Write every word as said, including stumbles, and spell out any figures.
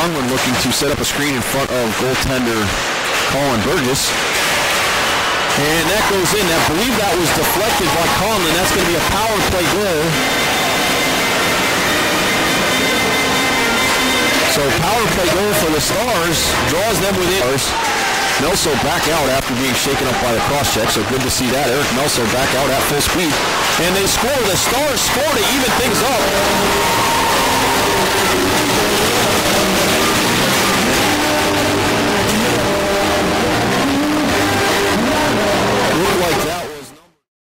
Conlon looking to set up a screen in front of goaltender Colin Burgess. And that goes in. I believe that was deflected by Conlon. That's going to be a power play goal. So power play goal for the Stars draws them within. Melso back out after being shaken up by the cross-check, so good to see that. Eric Melso back out at full speed. And they score. The Stars score to even things up.